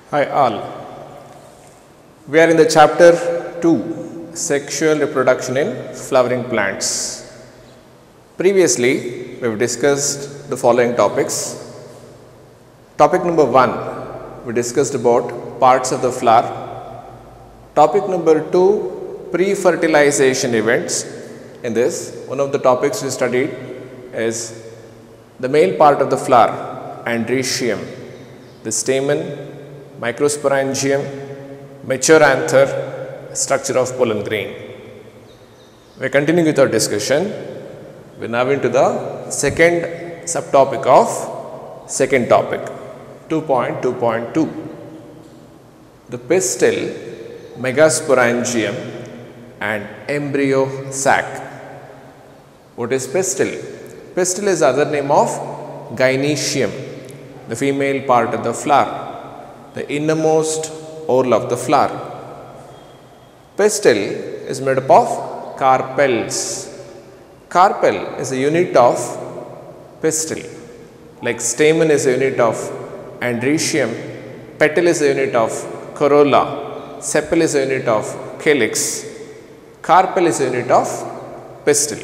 Hi all. We are in the chapter 2, Sexual Reproduction in Flowering Plants. Previously, we have discussed the following topics. Topic number 1, we discussed about parts of the flower. Topic number 2, pre-fertilization events. In this, one of the topics we studied is the male part of the flower, androecium, the stamen, microsporangium, mature anther, structure of pollen grain. We are continuing with our discussion. We are now into the second subtopic of second topic, 2.2.2. The pistil, megasporangium and embryo sac. What is pistil? Pistil is the other name of gynoecium, the female part of the flower, the innermost whorl of the flower. Pistil is made up of carpels. Carpel is a unit of pistil. Like stamen is a unit of androecium, petal is a unit of corolla, sepal is a unit of calyx, carpel is a unit of pistil.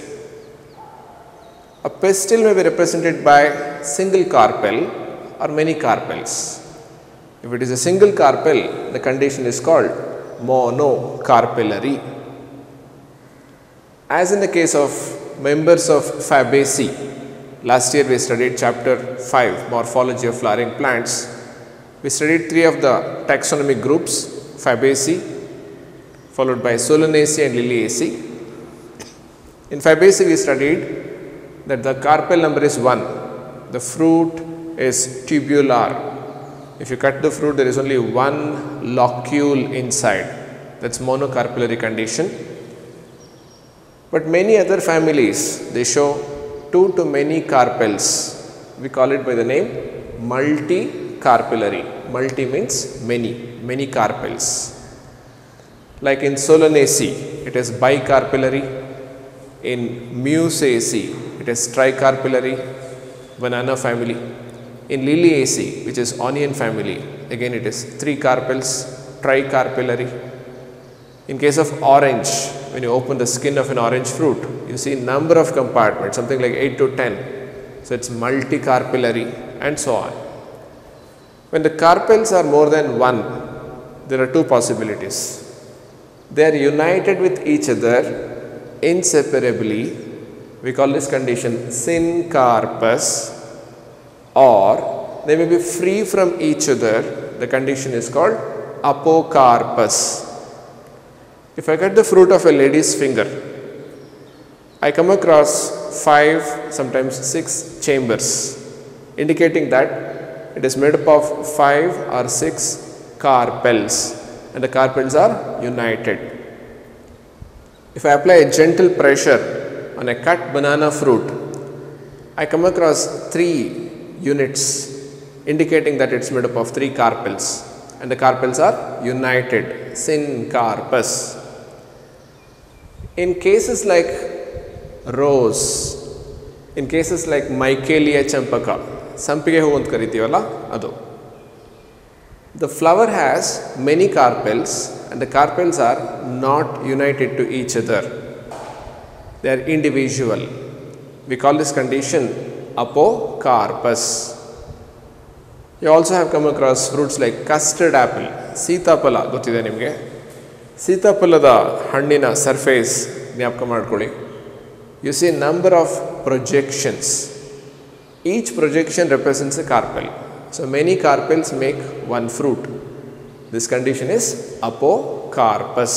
A pistil may be represented by single carpel or many carpels. If it is a single carpel, the condition is called monocarpellary. As in the case of members of Fabaceae, last year we studied chapter 5, Morphology of Flowering Plants. We studied 3 of the taxonomic groups, Fabaceae, followed by Solanaceae and Liliaceae. In Fabaceae we studied that the carpel number is 1, the fruit is tubular. If you cut the fruit, there is only one locule inside. That's monocarpellary condition. But many other families, they show 2 to many carpels. We call it by the name multicarpellary. Multi means many carpels. Like in Solanaceae, it is bicarpellary. In Musaceae, it is tricarpellary, banana family. In Liliaceae, which is onion family, again it is 3 carpels, tricarpellary. In case of orange, when you open the skin of an orange fruit, you see number of compartments, something like 8 to 10. So, it is multicarpellary and so on. When the carpels are more than 1, there are 2 possibilities. They are united with each other inseparably. We call this condition syncarpous. Or they may be free from each other, the condition is called apocarpous. If I cut the fruit of a lady's finger, I come across 5, sometimes 6 chambers, indicating that it is made up of 5 or 6 carpels, and the carpels are united. If I apply a gentle pressure on a cut banana fruit, I come across 3 units, indicating that it is made up of 3 carpels, and the carpels are united, syncarpous. In cases like rose, in cases like Michaelia champaka, sampige hoo anta karitivalla adu, the flower has many carpels and the carpels are not united to each other, they are individual. We call this condition apocarpous. You also have come across fruits like custard apple, ಸೀತಾಫಲ ಗೊತ್ತಿದೆ ನಿಮಗೆ. ಸೀತಾಫಲದ ಹಣ್ಣಿನ surface ಜ್ಞಾಪಕ ಮಾಡ್ಕೊಳ್ಳಿ. You see number of projections. Each projection represents a carpel. So, many carpels make one fruit. This condition is apocarpous.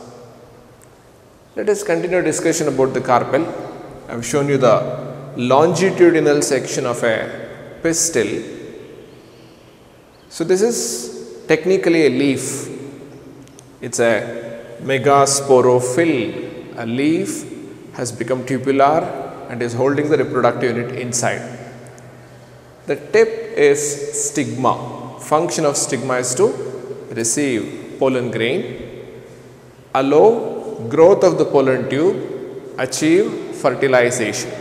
Let us continue discussion about the carpel. I have shown you the longitudinal section of a pistil. So, this is technically a leaf. It is a megasporophyll. A leaf has become tubular and is holding the reproductive unit inside. The tip is stigma. Function of stigma is to receive pollen grain, allow growth of the pollen tube, achieve fertilization.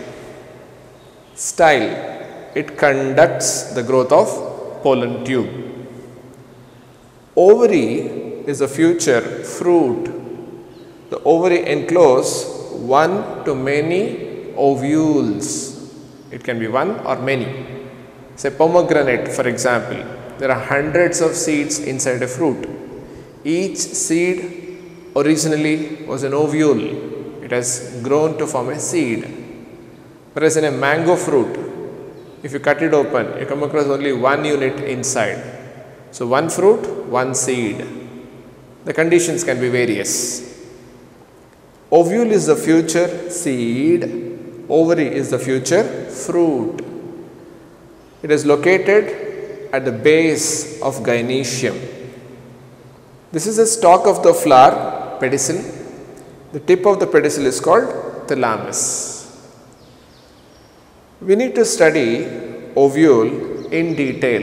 Style, it conducts the growth of pollen tube. ovary is the future fruit. The ovary enclose one to many ovules. It can be one or many. Say pomegranate, for example, there are hundreds of seeds inside a fruit. Each seed originally was an ovule. It has grown to form a seed. Whereas in a mango fruit, if you cut it open, you come across only one unit inside. So one fruit, one seed. The conditions can be various. Ovule is the future seed. Ovary is the future fruit. It is located at the base of gynoecium. This is the stalk of the flower, pedicel. The tip of the pedicel is called thalamus. We need to study ovule in detail.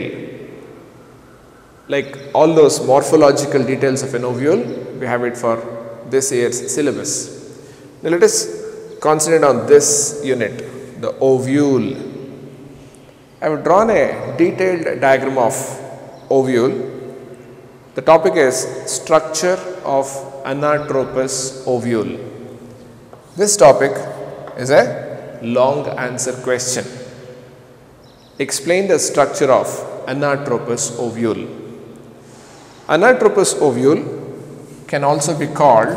Like all those morphological details of an ovule, we have it for this year's syllabus. Now let us concentrate on this unit, the ovule. I have drawn a detailed diagram of ovule. The topic is structure of anatropous ovule. This topic is a long answer question. Explain the structure of anatropous ovule. Anatropous ovule can also be called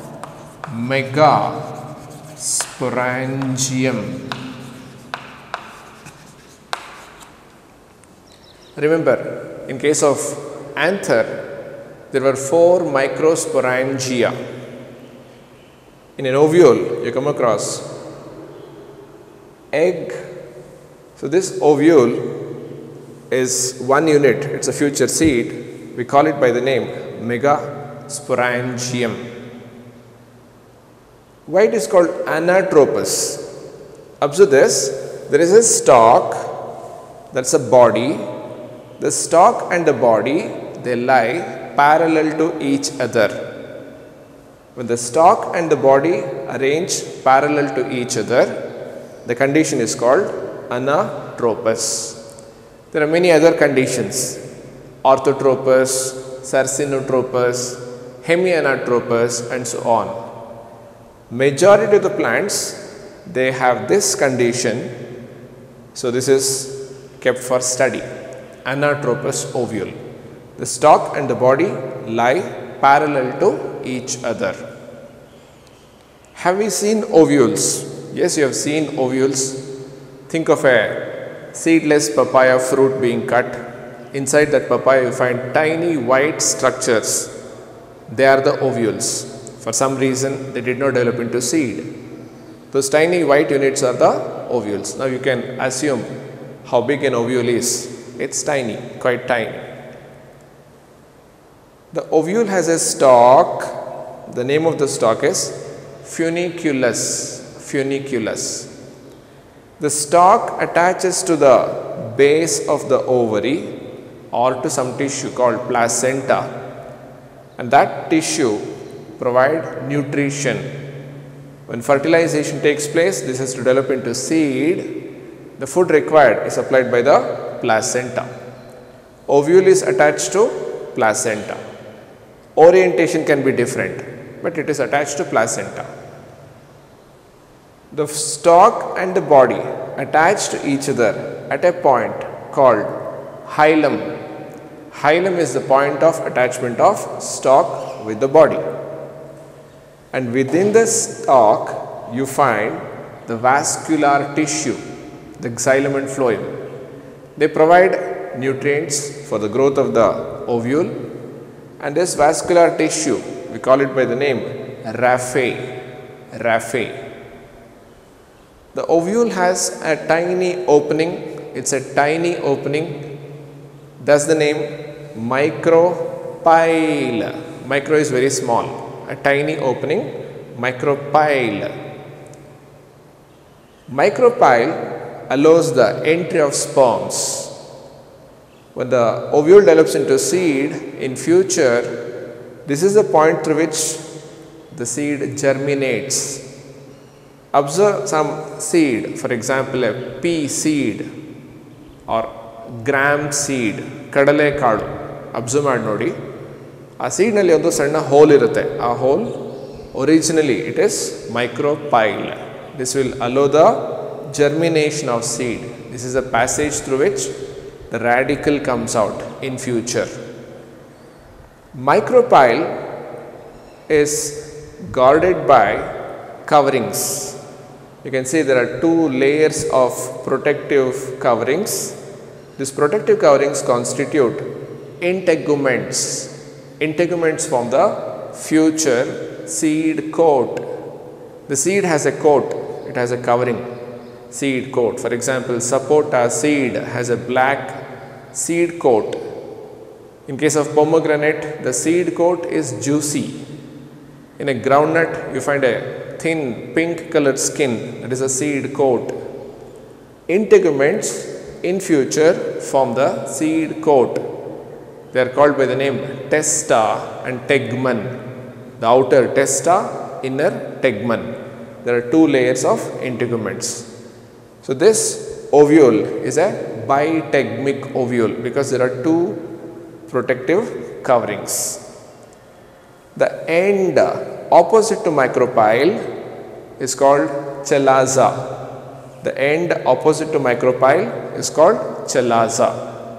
megasporangium. Remember, in case of anther, there were 4 microsporangia. In an ovule, you come across egg. So this ovule is one unit, it's a future seed. We call it by the name megasporangium. Why it is called anatropous? Observe this, there is a stalk, that's a body. The stalk and the body, they lie parallel to each other. When the stalk and the body arrange parallel to each other, the condition is called anatropous. There are many other conditions: orthotropous, sarsinotropous, hemianatropous, and so on. Majority of the plants, they have this condition. So this is kept for study. Anatropous ovule. The stalk and the body lie parallel to each other. Have we seen ovules? Yes, you have seen ovules. Think of a seedless papaya fruit being cut. Inside that papaya you find tiny white structures. They are the ovules. For some reason they did not develop into seed. Those tiny white units are the ovules. Now you can assume how big an ovule is. It's tiny, quite tiny. The ovule has a stalk. The name of the stalk is funiculus. Funiculus. The stalk attaches to the base of the ovary or to some tissue called placenta, and that tissue provide nutrition. When fertilization takes place, this is to develop into seed. The food required is supplied by the placenta. Ovule is attached to placenta. Orientation can be different, but it is attached to placenta. The stalk and the body attach to each other at a point called hilum. Hilum is the point of attachment of stalk with the body. And within the stalk, you find the vascular tissue, the xylem and phloem. They provide nutrients for the growth of the ovule, and this vascular tissue, we call it by the name raphe. Raphe. The ovule has a tiny opening. It's a tiny opening. Thus the name micropyle. Micro is very small. A tiny opening, micropyle. Micropyle allows the entry of sperms. When the ovule develops into seed in future, this is the point through which the seed germinates. Observe some seed, for example a pea seed or gram seed, kadale kaadu. Observe ಮಾಡಿ ನೋಡಿ. ಆ ಸೀಡ್ನಲ್ಲಿ ಒಂದು ಸಣ್ಣ hole ಇರುತ್ತೆ. ಆ hole originally it is micropyle. This will allow the germination of seed. This is a passage through which the radicle comes out in future. Micropyle is guarded by coverings. You can see there are two layers of protective coverings. These protective coverings constitute integuments. Integuments form the future seed coat. The seed has a coat, it has a covering, seed coat. For example, sapota seed has a black seed coat. In case of pomegranate, the seed coat is juicy. In a groundnut, you find a thin pink colored skin, that is a seed coat. Integuments in future form the seed coat. They are called by the name testa and tegmen. The outer testa, inner tegmen. There are two layers of integuments. So this ovule is a bitegmic ovule because there are two protective coverings. The end opposite to micropyle is called chalaza. The end opposite to micropyle is called chalaza.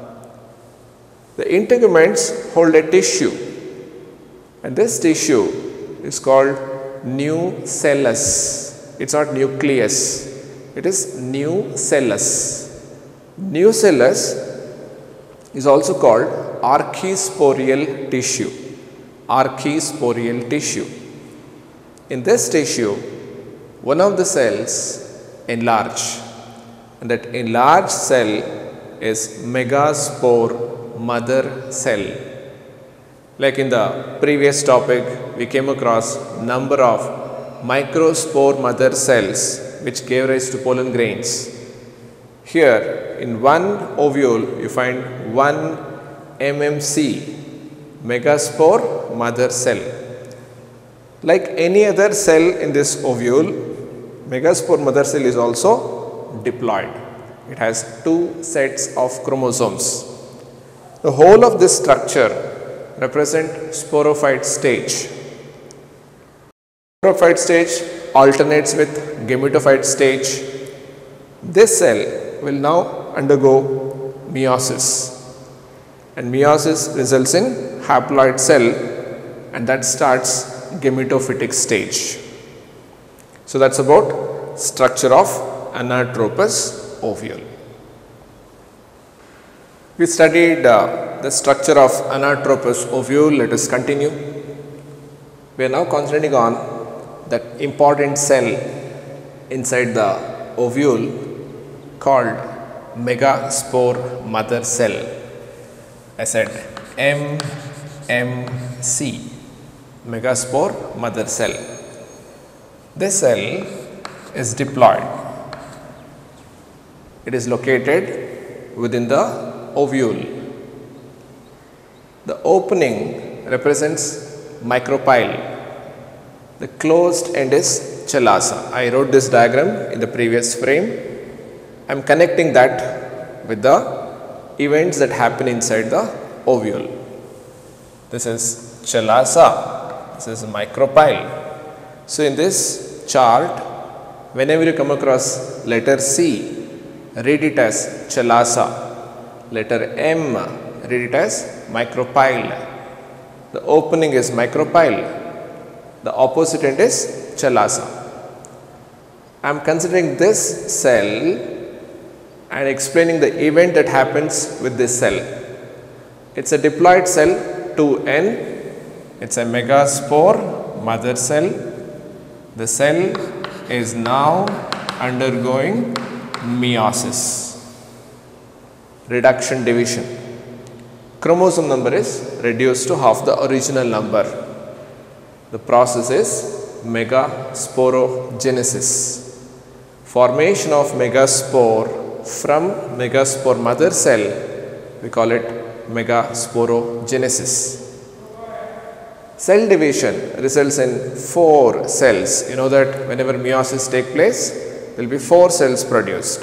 The integuments hold a tissue, and this tissue is called nucellus. It's not nucleus, it is nucellus. Nucellus is also called archisporial tissue. Archisporial tissue. In this tissue, one of the cells enlarge, and that enlarged cell is megaspore mother cell. Like in the previous topic, we came across number of microspore mother cells which gave rise to pollen grains. Here in one ovule you find one MMC, megaspore mother cell. Like any other cell in this ovule, megaspore mother cell is also diploid. It has two sets of chromosomes. The whole of this structure represent sporophyte stage. Sporophyte stage alternates with gametophyte stage. This cell will now undergo meiosis, and meiosis results in haploid cell, and that starts gametophytic stage. So that's about structure of anatropous ovule. We studied the structure of anatropous ovule. Let us continue. We are now concentrating on that important cell inside the ovule called megaspore mother cell. I said MMC, megaspore mother cell. This cell is diploid. It is located within the ovule. The opening represents micropyle. The closed end is chalaza. I wrote this diagram in the previous frame. I am connecting that with the events that happen inside the ovule. This is chalaza. This is micropyle. So in this chart, whenever you come across letter C, read it as chalaza. Letter M, read it as micropyle. The opening is micropyle. The opposite end is chalaza. I am considering this cell and explaining the event that happens with this cell. It's a diploid cell 2N. It's a megaspore mother cell. The cell is now undergoing meiosis, reduction division. Chromosome number is reduced to half the original number. The process is megasporogenesis. Formation of megaspore from megaspore mother cell, we call it megasporogenesis. Cell division results in 4 cells. You know that whenever meiosis takes place, there will be 4 cells produced.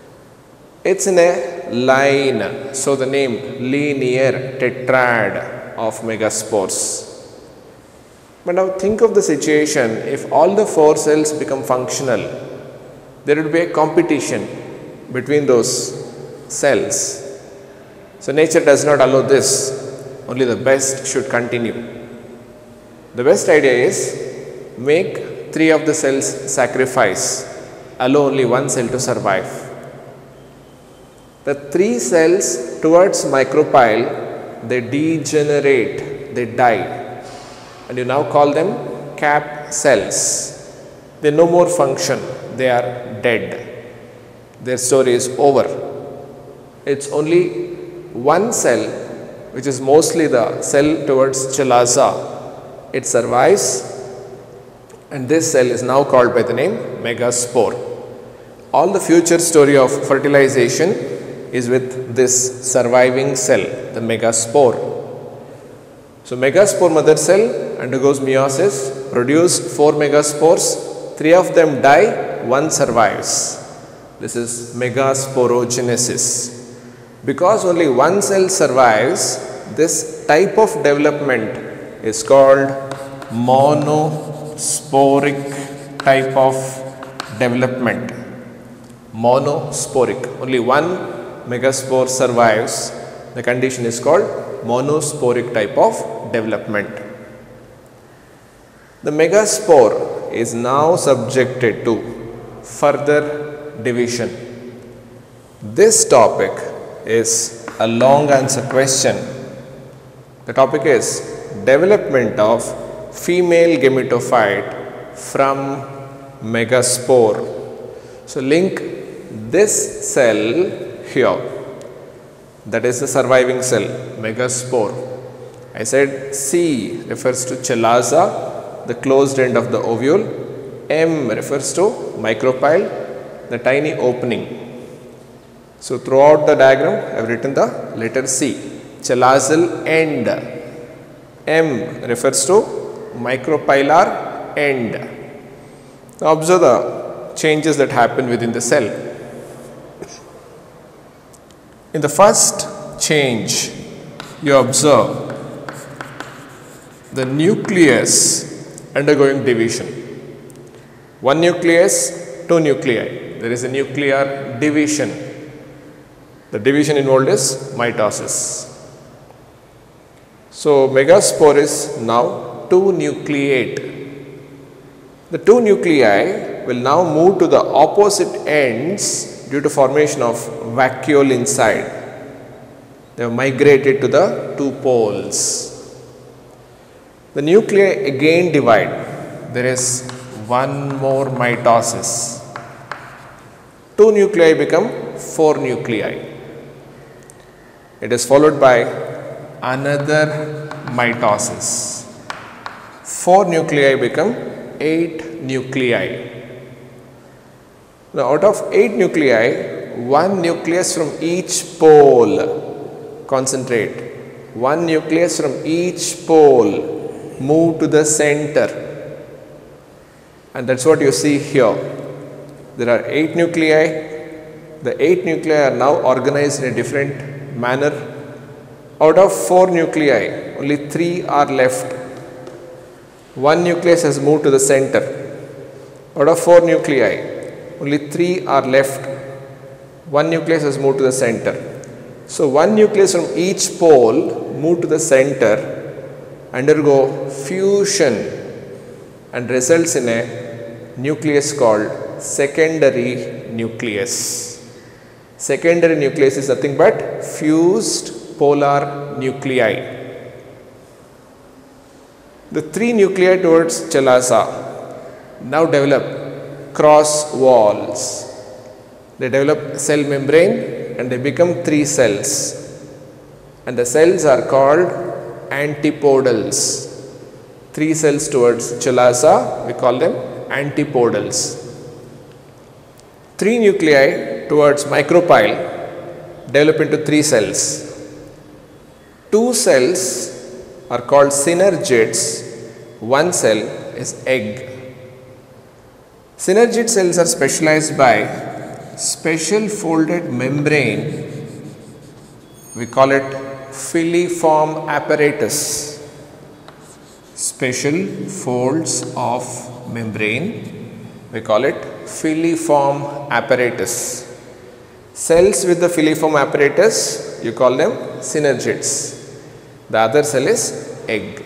It's in a line, so the name linear tetrad of megaspores. But now think of the situation, if all the 4 cells become functional, there would be a competition between those cells. So nature does not allow this, only the best should continue. The best idea is make 3 of the cells sacrifice, allow only 1 cell to survive. The 3 cells towards micropyle, they degenerate, they die, and you now call them cap cells. They no more function, they are dead. Their story is over. It's only 1 cell, which is mostly the cell towards chalaza, it survives, and this cell is now called by the name megaspore. All the future story of fertilization is with this surviving cell, the megaspore. So megaspore mother cell undergoes meiosis, produce 4 megaspores, 3 of them die, 1 survives. This is megasporogenesis. Because only 1 cell survives, this type of development is called monosporic type of development. Monosporic. Only 1 megaspore survives. The condition is called monosporic type of development. The megaspore is now subjected to further division. This topic is a long answer question. The topic is development of female gametophyte from megaspore. So link this cell here, that is the surviving cell, megaspore. I said C refers to chalaza, the closed end of the ovule. M refers to micropyle, the tiny opening. So throughout the diagram I have written the letter C, chalazal end. M refers to micropylar end. Now observe the changes that happen within the cell. In the first change, you observe the nucleus undergoing division. 1 nucleus, 2 nuclei. There is a nuclear division. The division involved is mitosis. So megaspore is now 2 nucleate. The 2 nuclei will now move to the opposite ends due to formation of vacuole inside. They have migrated to the 2 poles. The nuclei again divide. There is 1 more mitosis. 2 nuclei become 4 nuclei. It is followed by another mitosis. 4 nuclei become 8 nuclei. Now out of 8 nuclei, 1 nucleus from each pole, concentrate, 1 nucleus from each pole move to the center, and that's what you see here. There are 8 nuclei. The 8 nuclei are now organized in a different manner. Out of 4 nuclei, only 3 are left. 1 nucleus has moved to the center. Out of 4 nuclei, only 3 are left. 1 nucleus has moved to the center. So 1 nucleus from each pole move to the center, undergo fusion, and results in a nucleus called secondary nucleus. Secondary nucleus is nothing but fused polar nuclei. The 3 nuclei towards chalaza now develop cross walls. They develop cell membrane and they become 3 cells. And the cells are called antipodals. 3 cells towards chalaza, we call them antipodals. 3 nuclei towards micropyle develop into 3 cells. 2 cells are called synergids. 1 cell is egg. Synergid cells are specialized by special folded membrane. We call it filiform apparatus. Special folds of membrane, we call it filiform apparatus. Cells with the filiform apparatus, you call them synergids. The other cell is egg.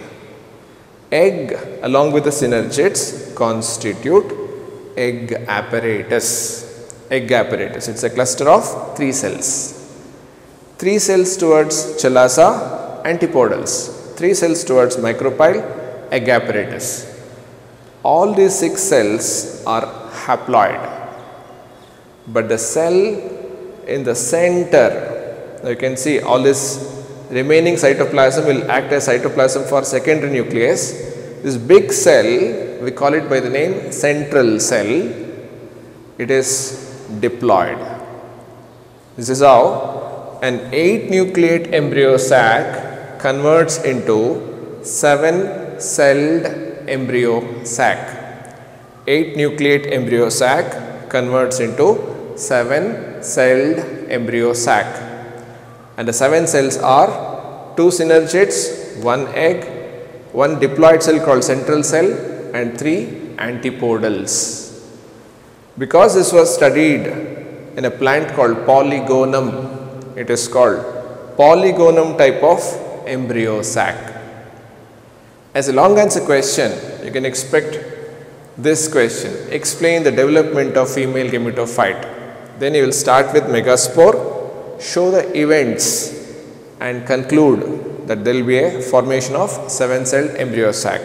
Egg along with the synergids constitute egg apparatus. Egg apparatus, it's a cluster of 3 cells. 3 cells towards chalaza, antipodals. 3 cells towards micropyle, egg apparatus. All these 6 cells are haploid, but the cell in the center, you can see all this remaining cytoplasm will act as cytoplasm for secondary nucleus. This big cell, we call it by the name central cell. It is diploid. This is how an 8 nucleate embryo sac converts into 7 celled embryo sac. 8 nucleate embryo sac converts into 7 celled embryo sac. And the 7 cells are 2 synergids, 1 egg, 1 diploid cell called central cell, and 3 antipodals. Because this was studied in a plant called Polygonum, it is called Polygonum type of embryo sac. As a long answer question, you can expect this question: explain the development of female gametophyte. Then you will start with megaspore, show the events and conclude that there will be a formation of 7 celled embryo sac.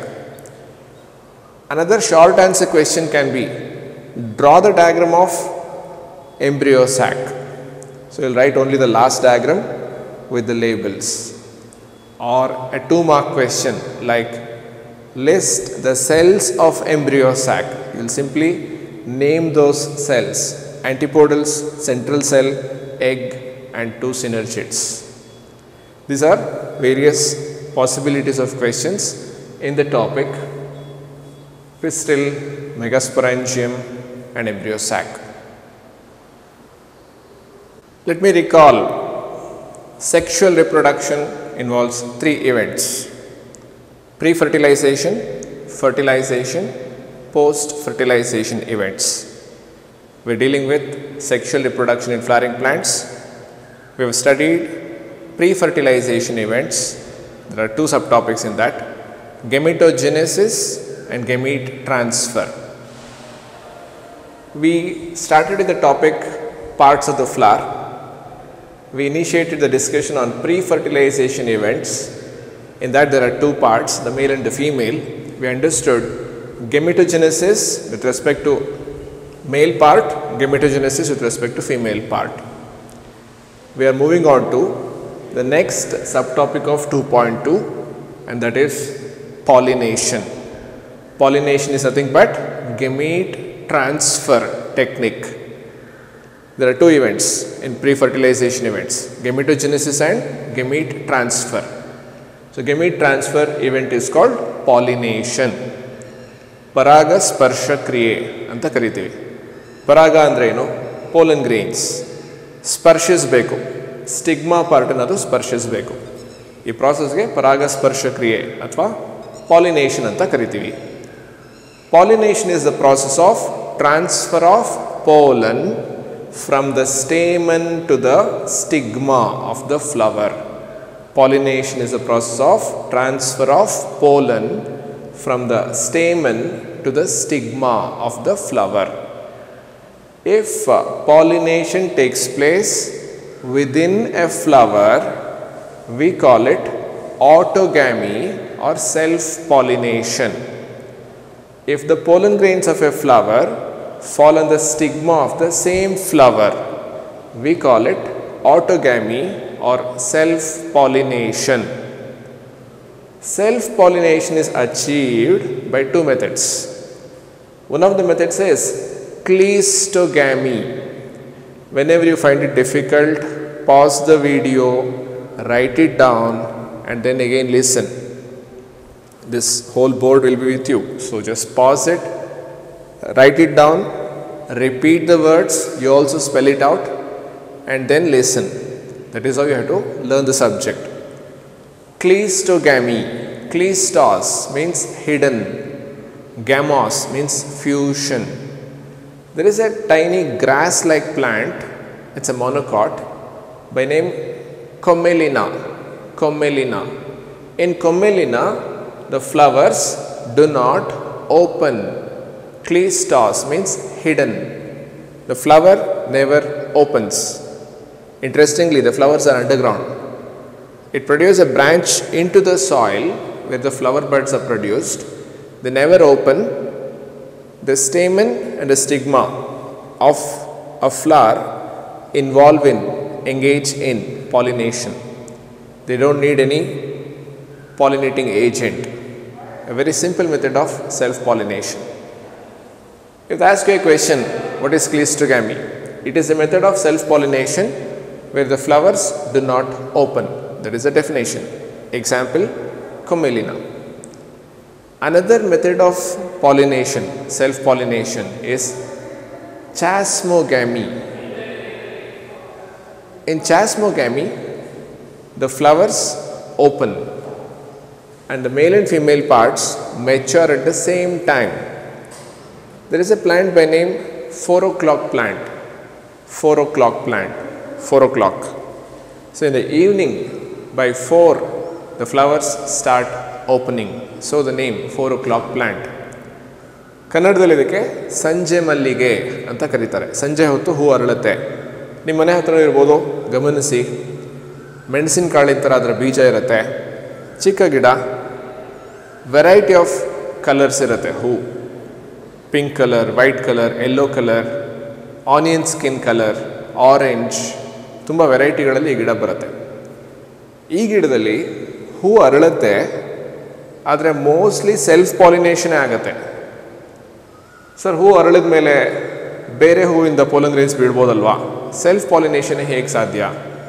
Another short answer question can be: draw the diagram of embryo sac. So, you will write only the last diagram with the labels. Or a 2-mark question like list the cells of embryo sac. You will simply name those cells: antipodals, central cell, egg, and 2 synergids. These are various possibilities of questions in the topic pistil, megasporangium, and embryo sac. Let me recall, sexual reproduction involves 3 events: pre-fertilization, fertilization, post-fertilization events. We are dealing with sexual reproduction in flowering plants. We have studied pre-fertilization events. There are 2 subtopics in that: gametogenesis and gamete transfer. We started with the topic parts of the flower. We initiated the discussion on pre-fertilization events. In that there are 2 parts, the male and the female. We understood gametogenesis with respect to male part, gametogenesis with respect to female part. We are moving on to the next subtopic of 2.2, and that is pollination. Pollination is nothing but gamete transfer technique. There are 2 events in pre-fertilization events: gametogenesis and gamete transfer. So, gamete transfer event is called pollination. Paraga sparsha kriye anta karitivi. Paraga andre eno pollen grains. ಸ್ಪರ್ಶಿಸಬೇಕು, stigma part ಅನ್ನೋದು ಸ್ಪರ್ಶಿಸಬೇಕು. ಈ ಪ್ರಾಸೆಸ್ಗೆ ಪರಾಗಸ್ಪರ್ಶ ಕ್ರಿಯೆ ಅಥವಾ pollination ಅಂತ ಕರಿತೀವಿ. Pollination is the process of transfer of pollen from the stamen to the stigma of the flower. Pollination is the process of transfer of pollen from the stamen to the stigma of the flower. If pollination takes place within a flower, we call it autogamy or self-pollination. If the pollen grains of a flower fall on the stigma of the same flower, we call it autogamy or self-pollination. Self-pollination is achieved by 2 methods. One of the methods is cleistogamy. Whenever you find it difficult, pause the video, write it down, and then again listen. This whole board will be with you. So just pause it, write it down, repeat the words, you also spell it out, and then listen. That is how you have to learn the subject. Cleistogamy. Cleistos means hidden. Gamos means fusion. There is a tiny grass-like plant, it's a monocot, by name Commelina. Commelina. In Commelina, the flowers do not open. Cleistos means hidden. The flower never opens. Interestingly, the flowers are underground. It produces a branch into the soil where the flower buds are produced. They never open. The stamen and the stigma of a flower engage in pollination. They don't need any pollinating agent. A very simple method of self-pollination. If I ask you a question, what is cleistogamy? It is a method of self-pollination where the flowers do not open. That is the definition. Example, Commelina. Another method of pollination, self-pollination, is chasmogamy. In chasmogamy, the flowers open and the male and female parts mature at the same time. There is a plant by name 4 o'clock plant. 4 o'clock plant. 4 o'clock. So in the evening, by 4, the flowers start opening. So the name 4 o'clock plant. ಕನ್ನಡದಲ್ಲಿ ಇದಕ್ಕೆ ಸಂಜೆ ಮಲ್ಲಿಗೆ ಅಂತ ಕರೀತಾರೆ. ಸಂಜೆ ಹೊತ್ತು ಹೂ ಅರಳುತ್ತೆ. ನಿಮ್ಮ ಮನೆ ಹತ್ರ ಇರ್ಬೋದು, ಗಮನಿಸಿ. ಮೆಣಸಿನಕಾಳಿನ ಥರ ಅದರ ಬೀಜ ಇರುತ್ತೆ. ಚಿಕ್ಕ ಗಿಡ, ವೆರೈಟಿ ಆಫ್ ಕಲರ್ಸ್ ಇರುತ್ತೆ ಹೂ. Pink colour, white colour, yellow colour, onion skin colour, orange, ತುಂಬ ವೆರೈಟಿಗಳಲ್ಲಿ ಈ ಗಿಡ ಬರುತ್ತೆ. ಈ ಗಿಡದಲ್ಲಿ ಹೂ ಅರಳುತ್ತೆ, ಆದರೆ ಮೋಸ್ಟ್ಲಿ ಸೆಲ್ಫ್ ಪಾಲಿನೇಷನೇ ಆಗುತ್ತೆ. ಸರ್, ಹೂ ಅರಳಿದ ಮೇಲೆ ಬೇರೆ ಹೂವಿಂದ ಪೋಲನ್ ಗ್ರೇನ್ಸ್ ಬೀಳ್ಬೋದಲ್ವಾ? ಸೆಲ್ಫ್ ಪಾಲಿನೇಷನ್ ಹೇಗೆ ಸಾಧ್ಯ?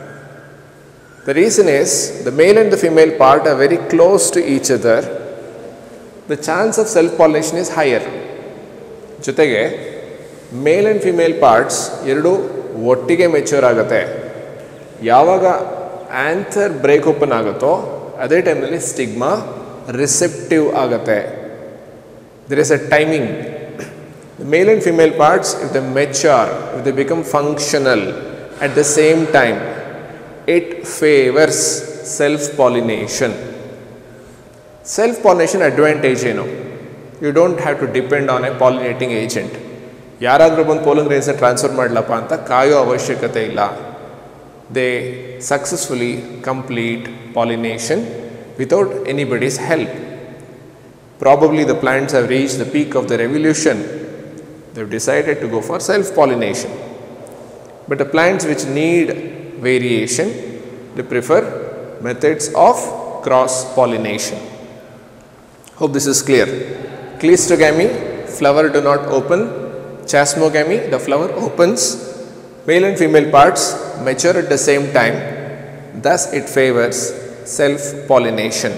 The reason is the male and the female part are very close to each other. The chance of self-pollination is higher. ಜೊತೆಗೆ ಮೇಲ್ ಆ್ಯಂಡ್ ಫಿಮೇಲ್ ಪಾರ್ಟ್ಸ್ ಎರಡೂ ಒಟ್ಟಿಗೆ ಮೆಚ್ಯೂರ್ ಆಗುತ್ತೆ. ಯಾವಾಗ ಆ್ಯಂಥರ್ ಬ್ರೇಕ್ ಓಪನ್ ಆಗುತ್ತೋ ಅದೇ ಟೈಮ್ನಲ್ಲಿ ಸ್ಟಿಗ್ಮಾ ರಿಸೆಪ್ಟಿವ್ ಆಗುತ್ತೆ. there is a timing. The male and female parts, if they mature, if they become functional at the same time, it favors self-pollination. Self-pollination advantage ಏನು? You don't have to depend on a pollinating agent. ಯಾರಾದರೂ ಬಂದು pollen ಗ್ರೇನ್ಸ್ನ transfer ಮಾಡಲಪ್ಪ ಅಂತ ಕಾಯೋ ಅವಶ್ಯಕತೆ ಇಲ್ಲ. They successfully complete pollination without anybody's help. Probably the plants have reached the peak of their evolution. They've decided to go for self-pollination. But the plants which need variation, they prefer methods of cross-pollination. Hope this is clear. Cleistogamy, flower do not open. Chasmogamy, the flower opens. Male and female parts mature at the same time. Thus, it favors self-pollination.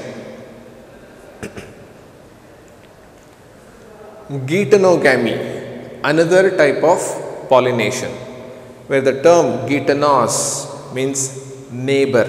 Geitonogamy, another type of pollination, where the term geitonos means neighbor.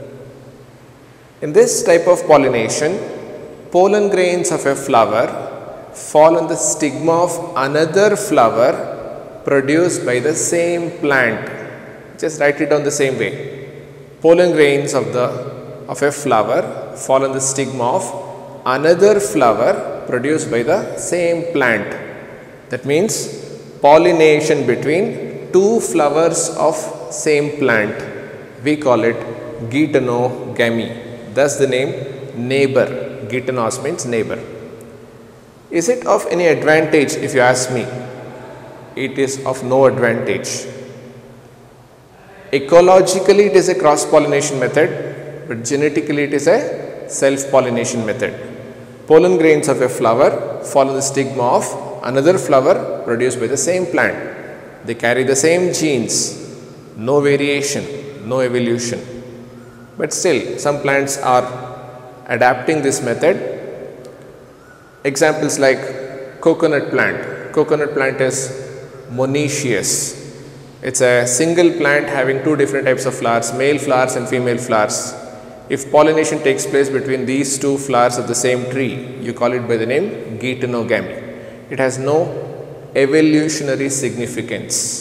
In this type of pollination, pollen grains of a flower fall on the stigma of another flower produced by the same plant. Just write it down the same way. Pollen grains of a flower fall on the stigma of another flower produced by the same plant. That means pollination between two flowers of same plant. We call it geitonogamy. Thus the name neighbor. Geitonos means neighbor. Is it of any advantage if you ask me? It is of no advantage. Ecologically it is a cross-pollination method, but genetically it is a self-pollination method. Pollen grains of a flower fall on the stigma of another flower produced by the same plant. They carry the same genes, no variation, no evolution. But still, some plants are adapting this method. Examples like coconut plant. Coconut plant is monoecious. It's a single plant having two different types of flowers, male flowers and female flowers. If pollination takes place between these two flowers of the same tree, you call it by the name geitonogamy. It has no evolutionary significance.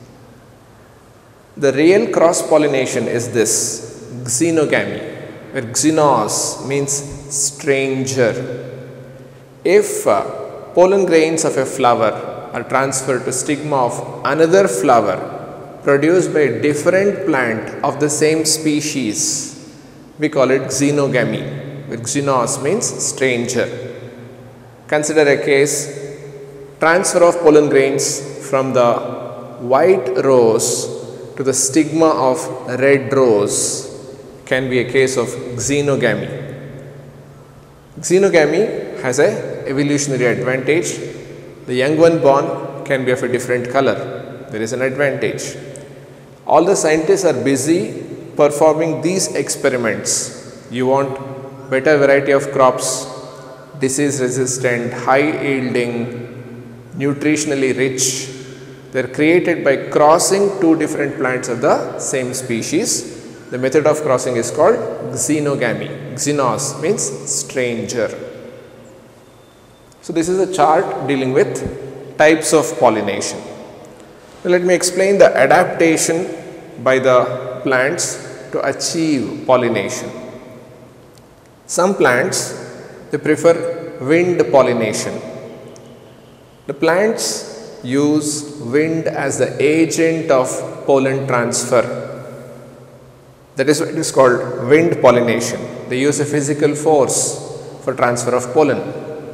The real cross pollination is this xenogamy, where xenos means stranger. If pollen grains of a flower are transferred to stigma of another flower produced by a different plant of the same species, we call it xenogamy, where xenos means stranger. Consider a case: transfer of pollen grains from the white rose to the stigma of red rose can be a case of xenogamy. Xenogamy has a evolutionary advantage. The young one born can be of a different color. There is an advantage. All the scientists are busy performing these experiments. You want better variety of crops, disease resistant, high yielding, nutritionally rich. They are created by crossing two different plants of the same species. The method of crossing is called xenogamy. Xenos means stranger. So this is a chart dealing with types of pollination. Now let me explain the adaptation by the plants to achieve pollination. Some plants, they prefer wind pollination. The plants use wind as the agent of pollen transfer. That is why it is called wind pollination. They use a physical force for transfer of pollen.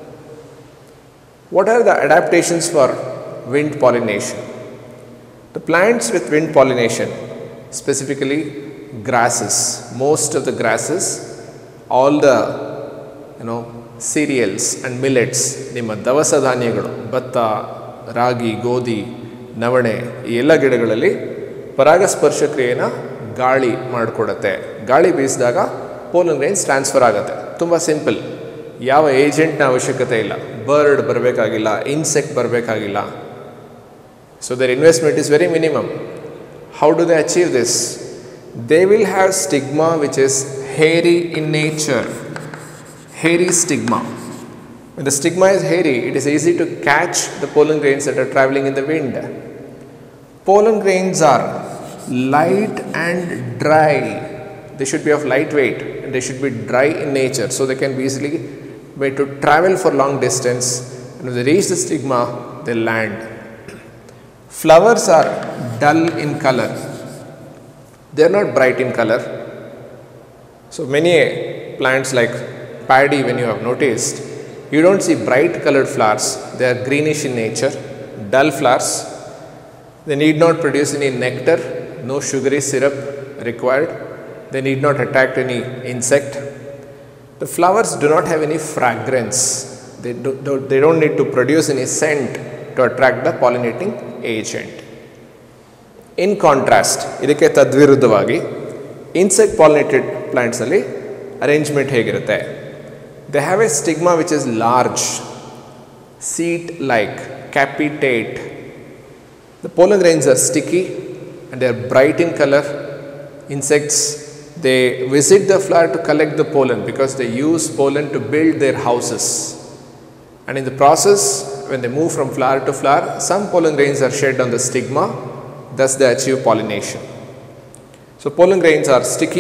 What are the adaptations for wind pollination? The plants with wind pollination, specifically grasses, most of the grasses, all the cereals and millets, ನಿಮ್ಮ ದವಸ ಧಾನ್ಯಗಳು, ಭತ್ತ, ರಾಗಿ, ಗೋಧಿ, ನವಣೆ, ಈ ಎಲ್ಲ ಗಿಡಗಳಲ್ಲಿ ಪರಾಗಸ್ಪರ್ಶ ಕ್ರಿಯೆಯನ್ನು ಗಾಳಿ ಮಾಡಿಕೊಡುತ್ತೆ. ಗಾಳಿ ಬೀಸಿದಾಗ ಪೋಲನ್ ಗ್ರೈನ್ಸ್ ಟ್ರಾನ್ಸ್ಫರ್ ಆಗುತ್ತೆ. ತುಂಬ ಸಿಂಪಲ್, ಯಾವ ಏಜೆಂಟ್ನ ಅವಶ್ಯಕತೆ ಇಲ್ಲ. ಬರ್ಡ್ ಬರಬೇಕಾಗಿಲ್ಲ, ಇನ್ಸೆಕ್ಟ್ ಬರಬೇಕಾಗಿಲ್ಲ. So their investment is very minimum. How do they achieve this? They will have stigma which is hairy in nature, hairy stigma. When the stigma is hairy, it is easy to catch the pollen grains that are traveling in the wind. Pollen grains are light and dry. They should be of light weight and they should be dry in nature, so they can be easily made to travel for long distance, and when they reach the stigma, they land. Flowers are dull in color. They are not bright in color. So many plants like paddy, when you have noticed, you don't see bright colored flowers. They are greenish in nature, dull flowers. They need not produce any nectar, no sugary syrup required. They need not attract any insect. The flowers do not have any fragrance. They don't need to produce any scent to attract the pollinating agent. In contrast, ಇದಕ್ಕೆ ತದ್ವಿರುದ್ಧವಾಗಿ insect pollinated plants ಅಲ್ಲಿ arrangement ಹೇಗಿರುತ್ತೆ? They have a stigma which is large, seat like, capitate. The pollen grains are sticky and they are bright in color. Insects, they visit the flower to collect the pollen because they use pollen to build their houses. And in the process, when they move from flower to flower, some pollen grains are shed on the stigma, thus they achieve pollination. So pollen grains are sticky.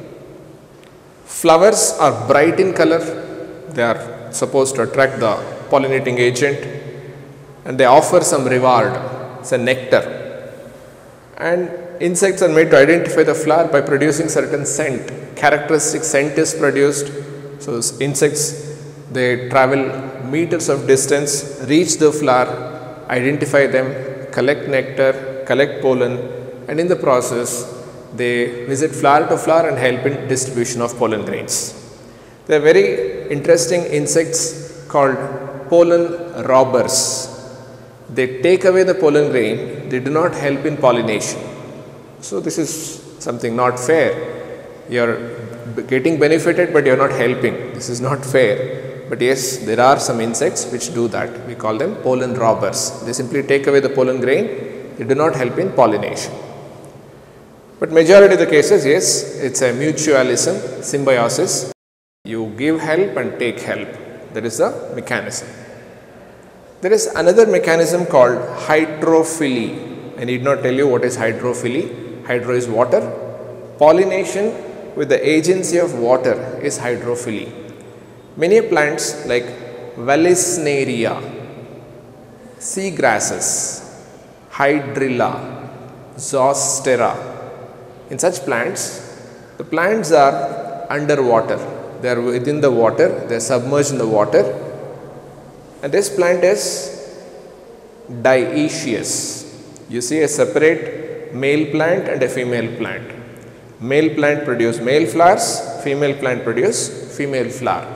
Flowers are bright in color. They are supposed to attract the pollinating agent and they offer some reward, it's a nectar. And insects are made to identify the flower by producing certain scent. Characteristic scent is produced. So insects, they travel meters of distance, reach the flower, identify them, collect nectar, collect pollen, and in the process they visit flower to flower and help in distribution of pollen grains. There are very interesting insects called pollen robbers. They take away the pollen grain, they do not help in pollination. So this is something not fair. You are getting benefited but you are not helping. This is not fair. But yes, there are some insects which do that. We call them pollen robbers. They simply take away the pollen grain. They do not help in pollination. But majority of the cases, yes, it's a mutualism, symbiosis. You give help and take help. That is the mechanism. There is another mechanism called hydrophily. I need not tell you what is hydrophily. Hydro is water. Pollination with the agency of water is hydrophily. Many plants like Vallisneria, sea grasses, Hydrilla, Zostera. In such plants, the plants are underwater. They are within the water, they are submerged in the water. And this plant is dioecious. You see a separate male plant and a female plant. Male plant produce male flowers, female plant produce female flower.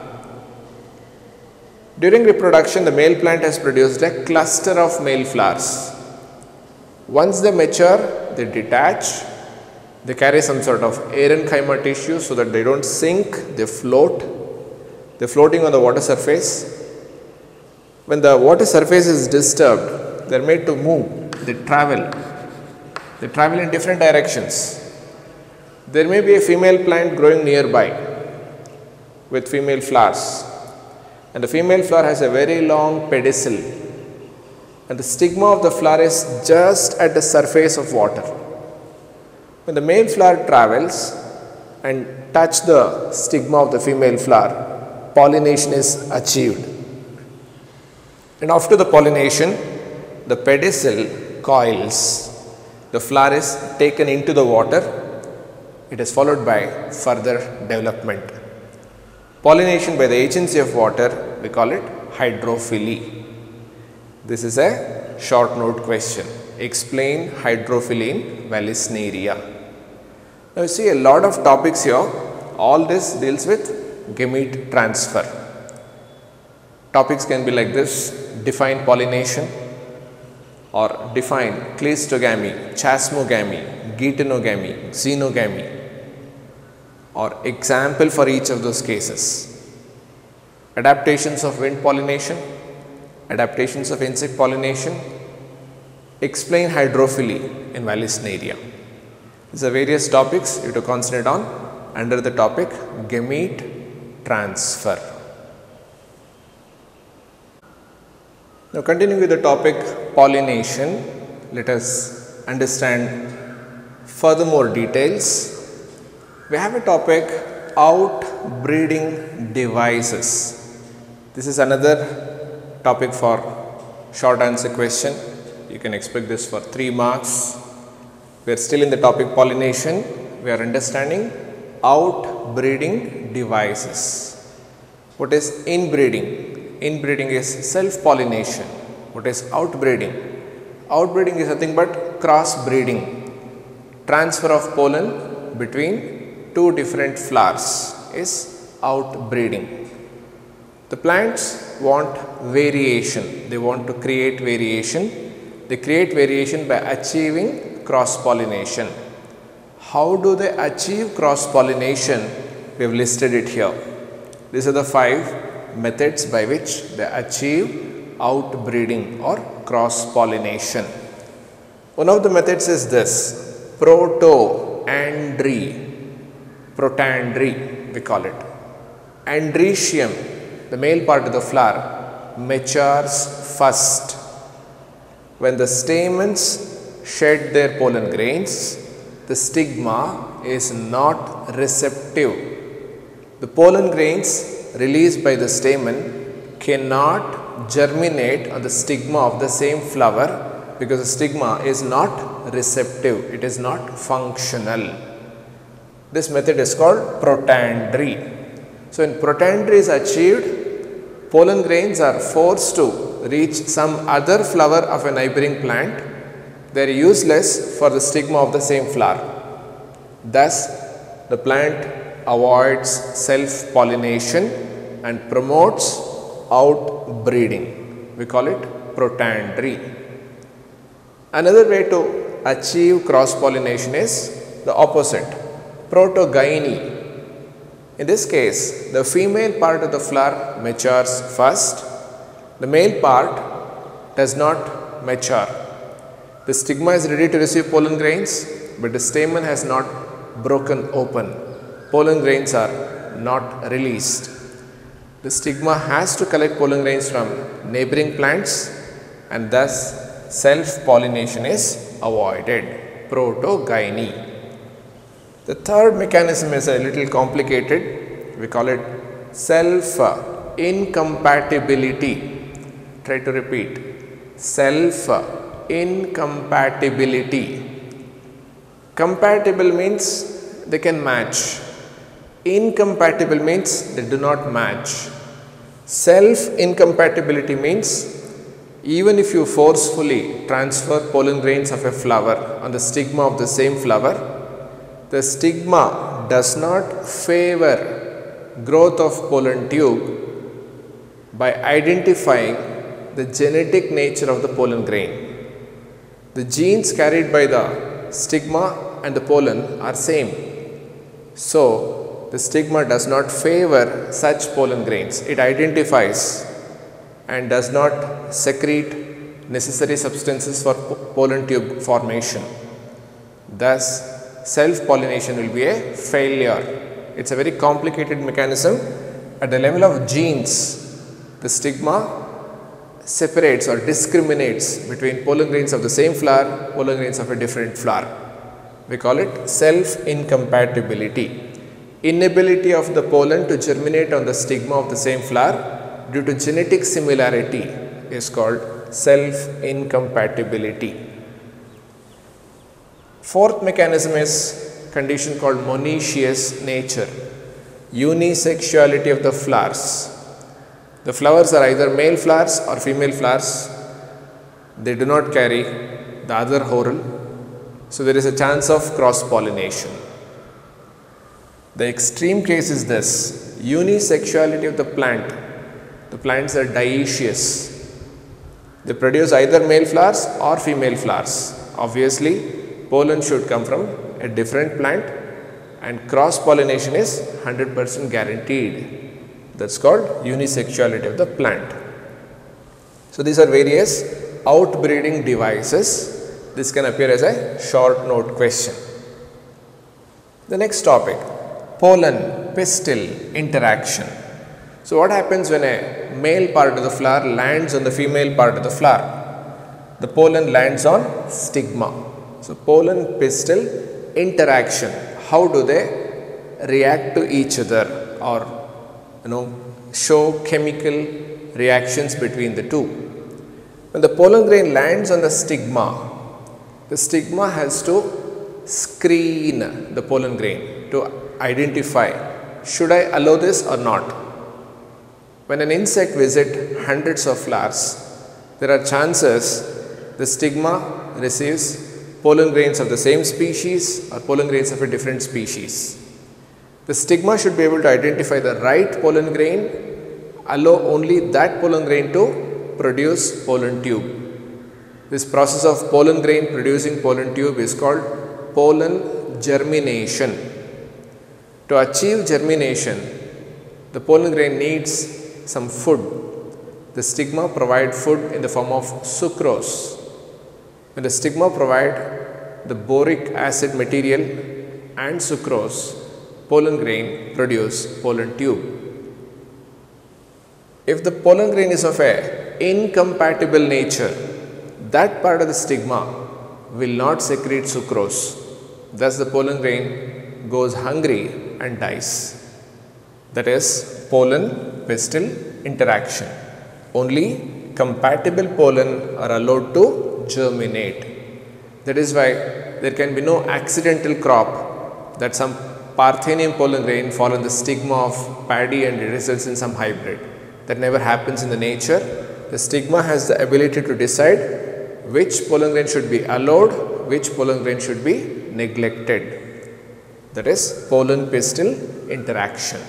During reproduction, the male plant has produced a cluster of male flowers. Once they mature, they detach. They carry some sort of parenchyma tissue so that they don't sink, they float. They're floating on the water surface. When the water surface is disturbed, they're made to move, they travel. They travel in different directions. There may be a female plant growing nearby with female flowers. And the female flower has a very long pedicel. And the stigma of the flower is just at the surface of water. When the male flower travels and touch the stigma of the female flower, pollination is achieved. And after the pollination, the pedicel coils. The flower is taken into the water. It is followed by further development. Pollination by the agency of water, we call it hydrophily. This is a short note question. Explain hydrophily in Vallisneria. Now you see a lot of topics here. All this deals with gamete transfer. Topics can be like this: define pollination, or define cleistogamy, chasmogamy, geitonogamy, xenogamy, or example for each of those cases. Adaptations of wind pollination, adaptations of insect pollination. Explain hydrophily in Vallisneria. These are various topics you have to concentrate on under the topic gamete transfer. Now continuing with the topic pollination, let us understand furthermore details. We have a topic outbreeding devices. This is another topic for short answer question. You can expect this for 3 marks. We are still in the topic pollination. We are understanding outbreeding devices. What is inbreeding? Inbreeding is self-pollination. What is outbreeding? Outbreeding is nothing but cross-breeding. Transfer of pollen between two different flowers is outbreeding. The plants want variation. They want to create variation. They create variation by achieving cross-pollination. How do they achieve cross-pollination? We have listed it here. These are the 5 methods by which they achieve outbreeding or cross-pollination. One of the methods is this: protandry. Protandry, we call it. Andrecium, the male part of the flower, matures first. When the stamens shed their pollen grains, the stigma is not receptive. The pollen grains released by the stamen cannot germinate on the stigma of the same flower because the stigma is not receptive, it is not functional. This method is called protandry. So, when protandry is achieved, pollen grains are forced to reach some other flower of a neighboring plant. They are useless for the stigma of the same flower. Thus, the plant avoids self-pollination and promotes outbreeding. We call it protandry. Another way to achieve cross-pollination is the opposite, protogyny. In this case, the female part of the flower matures first. The male part does not mature. The stigma is ready to receive pollen grains. but the stamen has not broken open. Pollen grains are not released. The stigma has to collect pollen grains from neighboring plants, and thus self-pollination is avoided. Protogyny. The third mechanism is a little complicated. We call it self-incompatibility. Try to repeat. Self-incompatibility. Compatible means they can match. Incompatible means they do not match. Self-incompatibility means even if you forcefully transfer pollen grains of a flower on the stigma of the same flower, the stigma does not favor growth of pollen tube by identifying the genetic nature of the pollen grain. The genes carried by the stigma and the pollen are same. So, the stigma does not favor such pollen grains. It identifies and does not secrete necessary substances for pollen tube formation. Thus, self-pollination will be a failure. It's a very complicated mechanism. At the level of genes, the stigma separates or discriminates between pollen grains of the same flower, pollen grains of a different flower. We call it self-incompatibility. Inability of the pollen to germinate on the stigma of the same flower due to genetic similarity is called self-incompatibility. Fourth mechanism is condition called monoecious nature, unisexuality of the flowers. The flowers are either male flowers or female flowers. They do not carry the other whorl, so there is a chance of cross-pollination. The extreme case is this, unisexuality of the plant. The plants are dioecious. They produce either male flowers or female flowers. Obviously, pollen should come from a different plant and cross-pollination is 100% guaranteed. That's called unisexuality of the plant. So, these are various outbreeding devices. This can appear as a short note question. The next topic, pollen pistil interaction. So, what happens when a male part of the flower lands on the female part of the flower? The pollen lands on stigma. So, pollen pistil interaction. How do they react to each other or show chemical reactions between the two? When the pollen grain lands on the stigma has to screen the pollen grain to identify, should I allow this or not? When an insect visits hundreds of flowers, there are chances the stigma receives pollen grains of the same species or pollen grains of a different species. The stigma should be able to identify the right pollen grain, allow only that pollen grain to produce pollen tube. This process of pollen grain producing pollen tube is called pollen germination. To achieve germination, the pollen grain needs some food. The stigma provide food in the form of sucrose. When the stigma provide the boric acid material and sucrose, pollen grain produce pollen tube. If the pollen grain is of a incompatible nature, that part of the stigma will not secrete sucrose. Thus the pollen grain goes hungry and dies. That is pollen pistil interaction. Only compatible pollen are allowed to germinate. That is why there can be no accidental crop that some Parthenium pollen grain fall on the stigma of paddy and it results in some hybrid. That never happens in the nature. The stigma has the ability to decide which pollen grain should be allowed, which pollen grain should be neglected. That is pollen pistil interaction.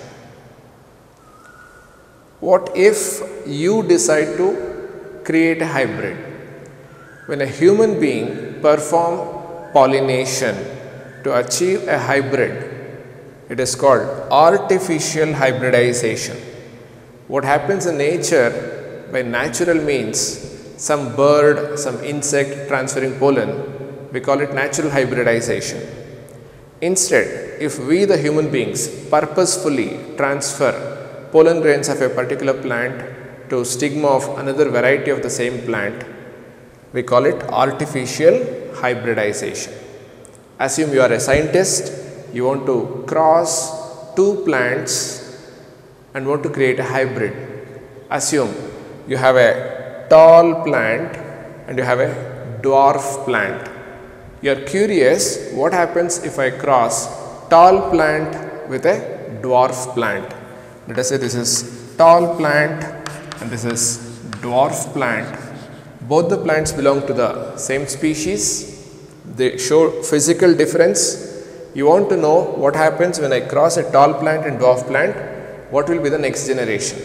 What if you decide to create a hybrid? When a human being performs pollination to achieve a hybrid, it is called artificial hybridization. What happens in nature by natural means, some bird, some insect transferring pollen, We call it natural hybridization. Instead, if we the human beings purposefully transfer pollen grains of a particular plant to stigma of another variety of the same plant, we call it artificial hybridization. Assume you are a scientist, you want to cross two plants and want to create a hybrid. Assume you have a tall plant and you have a dwarf plant. You are curious what happens if I cross tall plant with a dwarf plant. Let us say this is tall plant and this is dwarf plant. Both the plants belong to the same species. They show physical difference. You want to know what happens when I cross a tall plant and dwarf plant, what will be the next generation.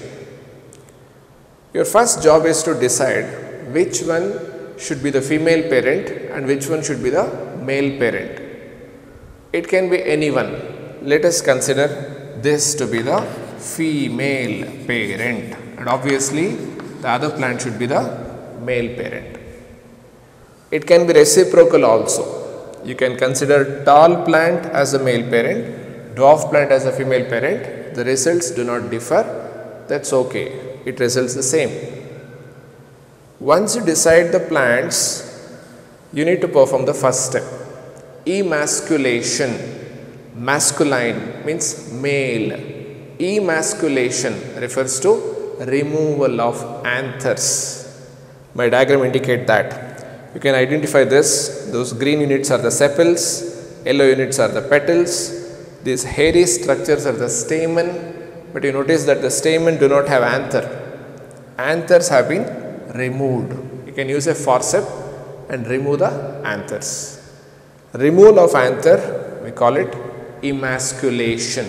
Your first job is to decide which one should be the female parent and which one should be the male parent. It can be anyone. Let us consider this to be the female parent, and obviously the other plant should be the male parent. It can be reciprocal also. You can consider tall plant as a male parent, dwarf plant as a female parent. The results do not differ. That's okay. It results the same. Once you decide the plants, you need to perform the first step. Emasculation. Masculine means male. Emasculation refers to removal of anthers. My diagram indicate that. You can identify this. Those green units are the sepals, yellow units are the petals. These hairy structures are the stamen, but you notice that the stamen do not have anther. Anthers have been removed. You can use a forceps and remove the anthers. Removal of anther, we call it emasculation.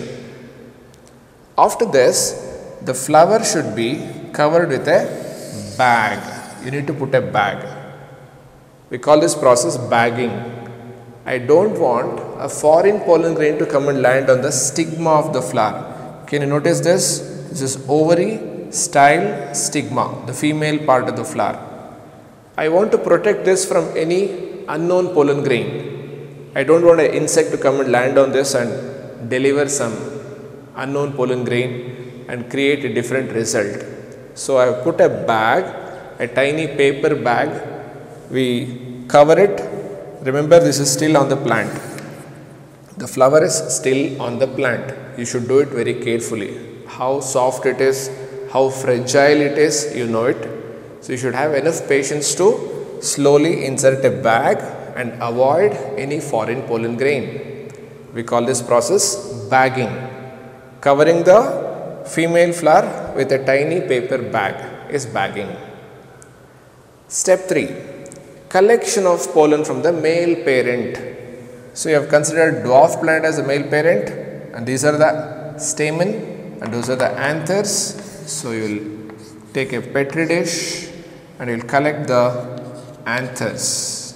After this, the flower should be covered with a bag. You need to put a bag. We call this process bagging. I don't want a foreign pollen grain to come and land on the stigma of the flower. Can you notice this? This is ovary, style, stigma, the female part of the flower. I want to protect this from any unknown pollen grain. I don't want an insect to come and land on this and deliver some unknown pollen grain and create a different result. So I have put a bag, a tiny paper bag. We cover it. Remember, this is still on the plant. The flower is still on the plant. You should do it very carefully. How soft it is, how fragile it is, you know it. So you should have enough patience to slowly insert a bag and avoid any foreign pollen grain. We call this process bagging. Covering the female flower with a tiny paper bag is bagging. Step 3. Collection of pollen from the male parent. So you have considered dwarf plant as a male parent, and these are the stamen and those are the anthers. So you will take a petri dish and you will collect the anthers.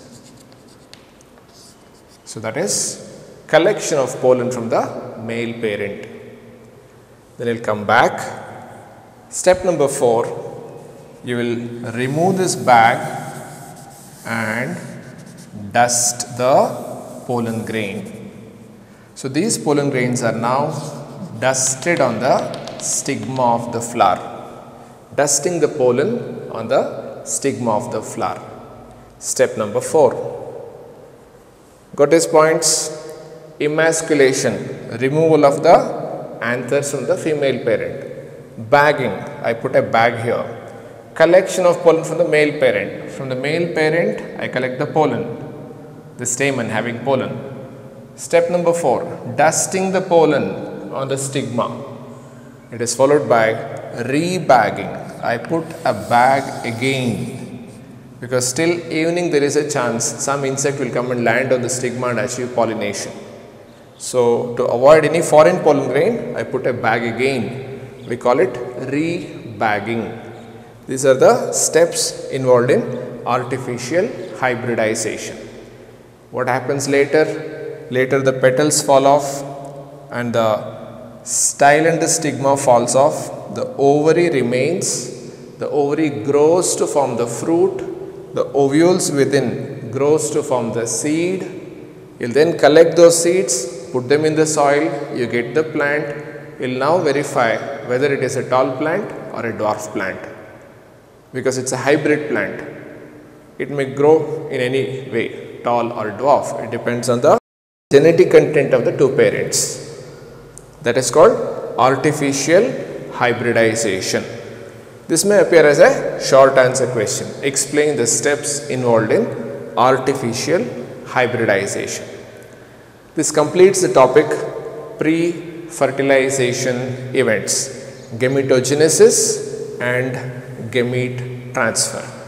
So that is collection of pollen from the male parent. Then you will come back. Step number 4, you will remove this bag and dust the pollen grain. So these pollen grains are now dusted on the stigma of the flower. Dusting the pollen on the stigma of the flower. Step number 4. Got these points? Emasculation, removal of the anthers from the female parent. Bagging, I put a bag here. Collection of pollen from the male parent. From the male parent, I collect the pollen, the stamen having pollen. Step number 4, dusting the pollen on the stigma. It is followed by rebagging. I put a bag again because still evening there is a chance some insect will come and land on the stigma and achieve pollination. So to avoid any foreign pollen grain, I put a bag again. We call it rebagging. These are the steps involved in artificial hybridization. What happens later? Later the petals fall off and the style and the stigma falls off. The ovary remains. The ovary grows to form the fruit. The ovules within grows to form the seed. You'll then collect those seeds, put them in the soil, you get the plant. You'll now verify whether it is a tall plant or a dwarf plant, because it's a hybrid plant. It may grow in any way, tall or dwarf. It depends on the genetic content of the two parents. That is called artificial hybridization. This may appear as a short answer question. Explain the steps involved in artificial hybridization. This completes the topic pre-fertilization events, gametogenesis and gamete transfer.